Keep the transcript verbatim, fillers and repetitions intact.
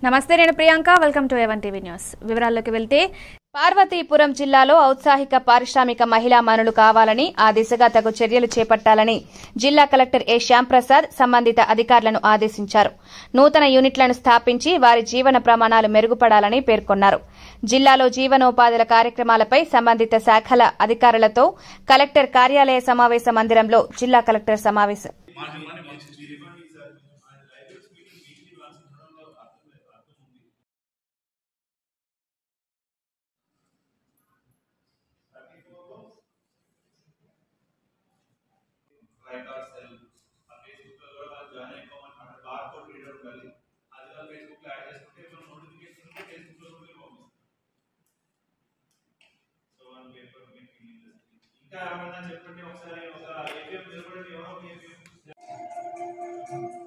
నమస్తే నేను Priyanka welcome to A one TV news వివరాల్లోకి వెళ్తే పార్వతీపురం జిల్లాలో ఔత్సాహిక పారిశ్రామిక మహిళా మనులు కావాలని ఆ దిశగా తగు చర్యలు చేపట్టాలని జిల్లా కలెక్టర్ ఏ శ్యాంప్రసాద్ సంబంధిత అధికారులను ఆదేశించారు. నూతన యూనిట్లను స్థాపించి వారి జీవన ప్రమాణాలు మెరుగుపడాలని పేర్కొన్నారు. జిల్లాలో జీవనోపాధుల కార్యక్రమాలపై సంబంధిత శాఖల అధికారులతో కలెక్టర్ కార్యాలయ సమావేశ మందిరంలో జిల్లా కలెక్టర్ సమావేశం write ourselves. ఆ Facebook లో కూడా వాళ్ళు జాయిన్ అయిపోమని బార్ కోడ్ రీడర్ ఉండాలి. అది వాళ్ళు Facebook లో యాడ్ చేసుకుంటే మనం నోటిఫికేషన్ ఉంటే Facebook లో కూడా పంపిస్తాం. So one paper making industry. ఇంకా ఏమన్నా చెప్పండి ఒకసారి ఒక ఏపీఎం నిలబడి ఎవరో ఏపీఎం